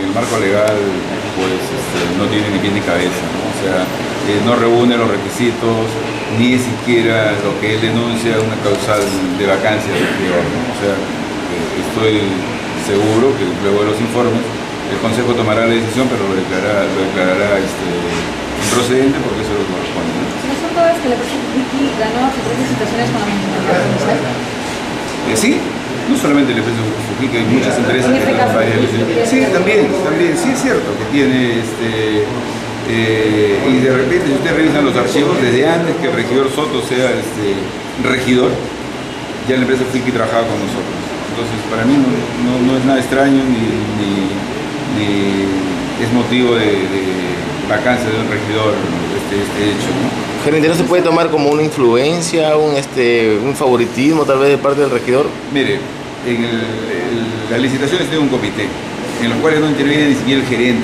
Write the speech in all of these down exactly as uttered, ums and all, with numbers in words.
el marco legal pues este, no tiene ni pie ni cabeza, ¿no? O sea, eh, no reúne los requisitos, ni es siquiera lo que él denuncia una causal de vacancia del regidor, ¿no? O sea, eh, estoy seguro que luego de los informes el Consejo tomará la decisión, pero lo declarará, lo declarará este, improcedente porque eso lo corresponde, ¿no? ¿No son todas que la empresa Fujiki ganó sus tres licitaciones con la municipalidad municipal? Eh, sí, no solamente la empresa Fujiki, hay muchas empresas en este que caso, varias licitaciones. Sí, también, también, sí es cierto que tiene este eh, y de repente si ustedes revisan los archivos desde antes que el regidor Soto sea este regidor, ya la empresa Fujiki trabajaba con nosotros. Entonces para mí no, no, no es nada extraño ni, ni, ni es motivo de, de vacancia de un regidor este, este hecho, ¿no? Gerente, ¿no se puede tomar como una influencia, un, este, un favoritismo tal vez de parte del regidor? Mire, en el, el, las licitaciones tienen un comité, en los cuales no interviene ni siquiera el gerente.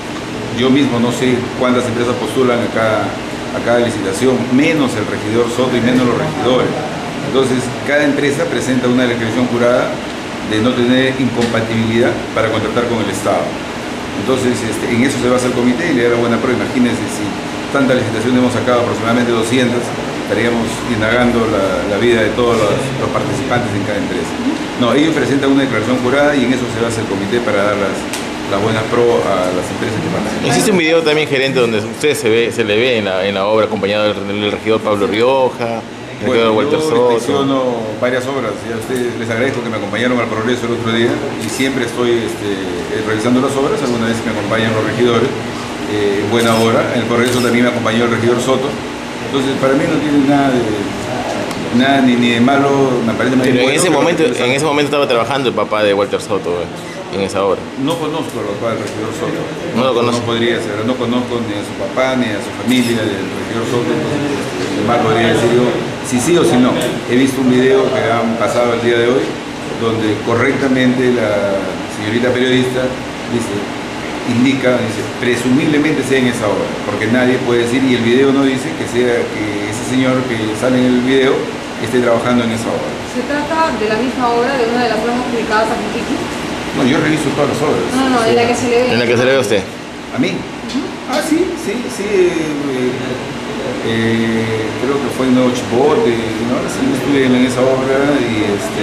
Yo mismo no sé cuántas empresas postulan a cada, a cada licitación, menos el regidor Soto y menos los regidores. Entonces, cada empresa presenta una declaración jurada de no tener incompatibilidad para contratar con el Estado. Entonces, este, en eso se basa el comité y le da la buena prueba. Imagínense si tanta licitación hemos sacado, aproximadamente doscientas, estaríamos indagando la, la vida de todos los, los participantes en cada empresa. No, ellos presentan una declaración jurada y en eso se basa el comité para dar las, las buenas pro a las empresas que participan. Existe un video también, gerente, donde usted se ve, se le ve en la, en la obra acompañado del, del regidor Pablo Rioja, el Bueno, regidor Walter yo Soto. inspecciono varias obras y a ustedes les agradezco que me acompañaron al Progreso el otro día y siempre estoy este, revisando las obras, alguna vez me acompañan los regidores. Eh, buena hora, en el Progreso también me acompañó el regidor Soto, entonces para mí no tiene nada de nada ni, ni de malo, me parece más Pero bueno, en ese pero momento, que- en ese momento estaba trabajando el papá de Walter Soto eh, en esa obra. No conozco al papá del regidor Soto, No lo conoce. no podría ser, no conozco ni a su papá ni a su familia del regidor Soto, entonces este, más podría decir yo si sí o si no. He visto un video que han pasado el día de hoy donde correctamente la señorita periodista dice indica, dice, presumiblemente sea en esa obra, porque nadie puede decir, y el video no dice que sea que ese señor que sale en el video esté trabajando en esa obra. ¿Se trata de la misma obra, de una de las obras publicadas a Fujiki? No, yo reviso todas las obras. No, no, no, en la que se le ve. En la que se le ve a usted. ¿A mí? Ah, sí, sí, sí. eh, eh, creo que fue en Nuevo Chipote, ¿no? Sí, estuve en esa obra y este,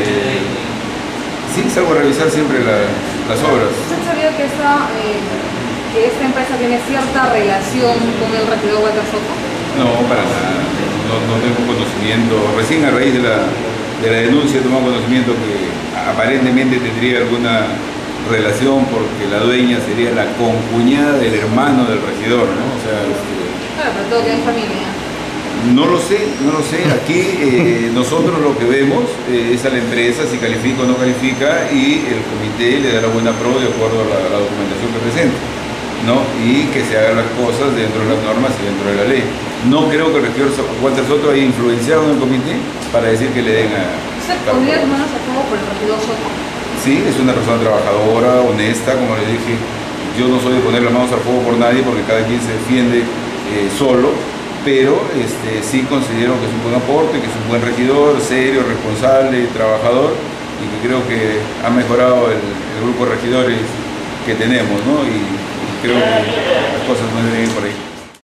sí, salgo a revisar siempre la, las obras. ¿Usted sabía que esta, eh, que esta empresa tiene cierta relación con el regidor Walter Soto? No, para nada, no, no tengo conocimiento. Recién a raíz de la, de la denuncia he tomado conocimiento que aparentemente tendría alguna relación porque la dueña sería la concuñada del hermano del regidor, ¿no? O sea, este, Claro, pero todo queda en familia. no lo sé, no lo sé. Aquí eh, nosotros lo que vemos eh, es a la empresa si califica o no califica y el comité le da la buena pro de acuerdo a la, la documentación que presenta, ¿no? Y que se hagan las cosas dentro de las normas y dentro de la ley. No creo que el regidor Walter Soto haya influenciado en el comité para decir que le den a... ¿Usted pondría las manos a fuego por el regidor Soto? Sí, es una persona trabajadora, honesta, como le dije. Yo no soy de poner las manos al fuego por nadie porque cada quien se defiende eh, solo, pero este, sí considero que es un buen aporte, que es un buen regidor, serio, responsable, trabajador y que creo que ha mejorado el, el grupo de regidores que tenemos, ¿no? Y, y creo que las cosas no deben ir por ahí.